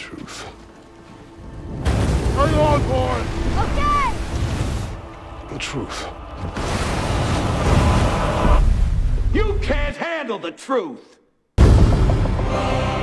truth. Are you on board? Okay! The truth. You can't handle the truth!